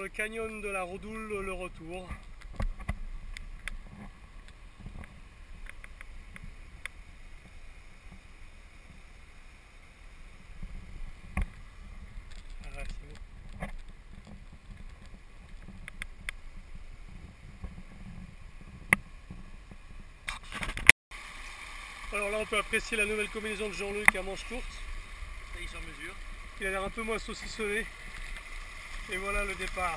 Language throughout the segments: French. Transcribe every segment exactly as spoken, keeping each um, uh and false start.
canyon de la Redoule, le retour. Ah, c'est beau. Alors là on peut apprécier la nouvelle combinaison de Jean-Luc à manches courtes. Il sur mesure. Il a l'air un peu moins saucissonné. Et voilà le départ.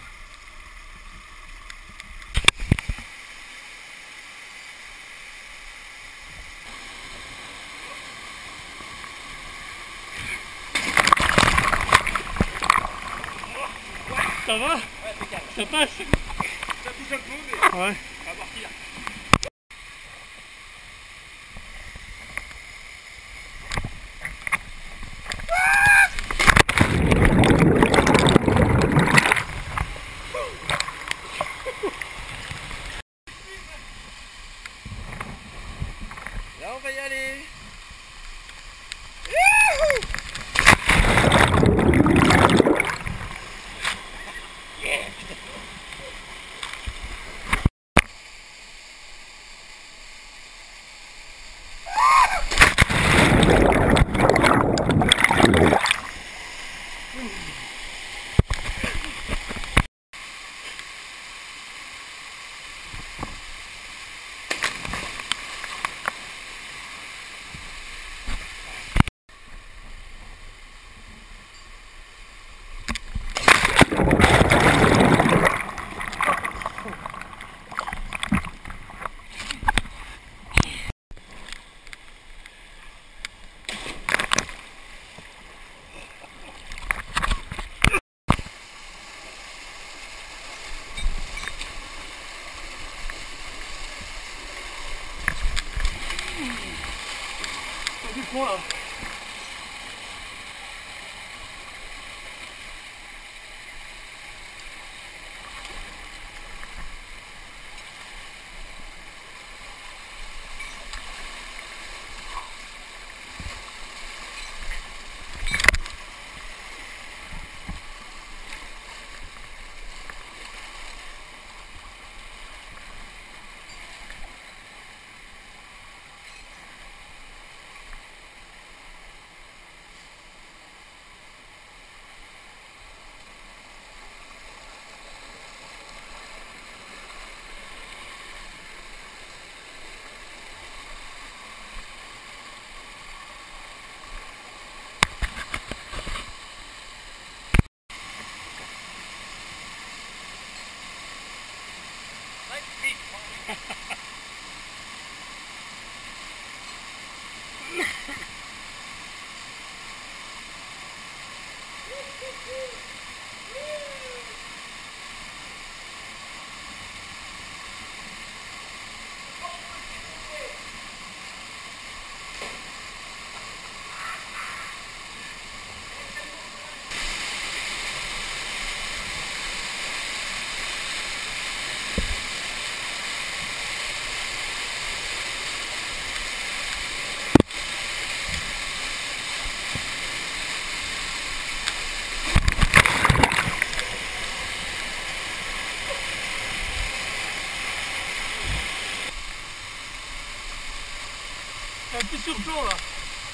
Ça va? Ouais, c'est calme. Ça passe? Ça pousse un peu, mais ouais. on va partir. Là, on va y aller. Du fond là. Un petit surplomb là.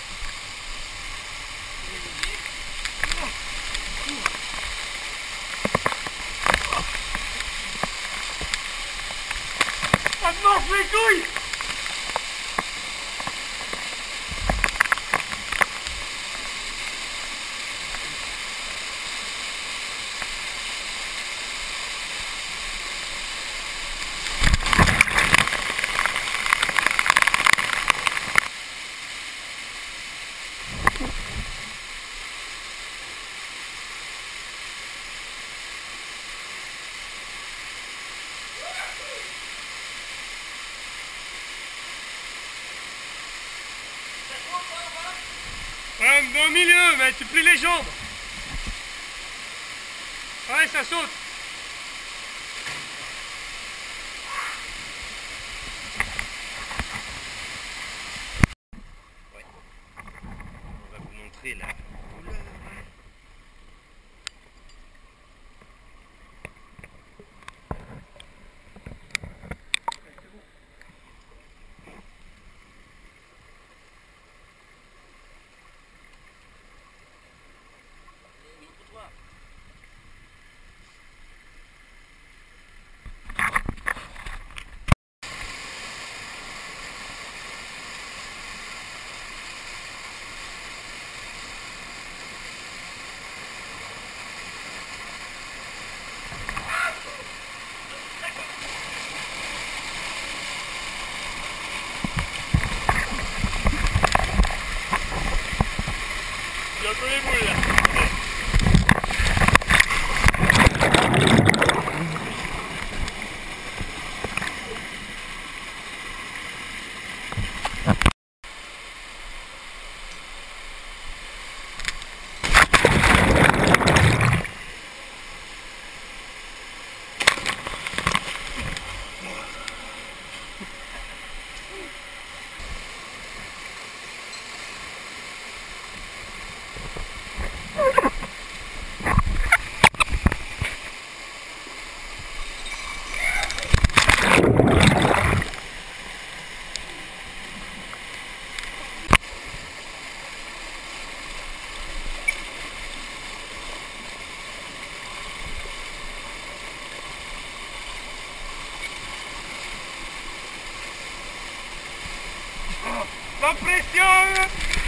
Ça te mange les couilles. Ouais, mais au milieu, mais tu plies les jambes. Ouais, ça saute. Ouais. On va vous montrer la couleur. pression.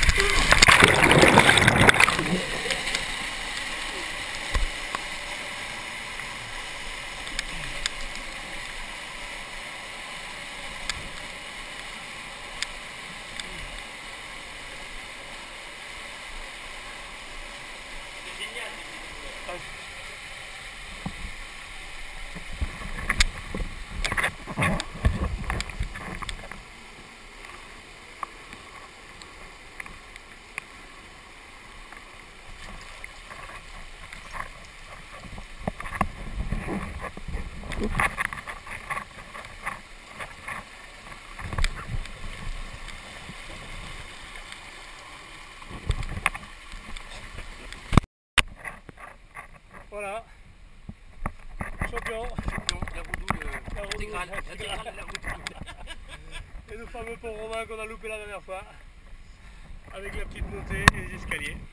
Voilà, champion, La roue double La roue intégrale. double, Intégrale, la roue double. et le fameux pont romain qu'on a loupé la dernière fois, avec la petite montée et les escaliers.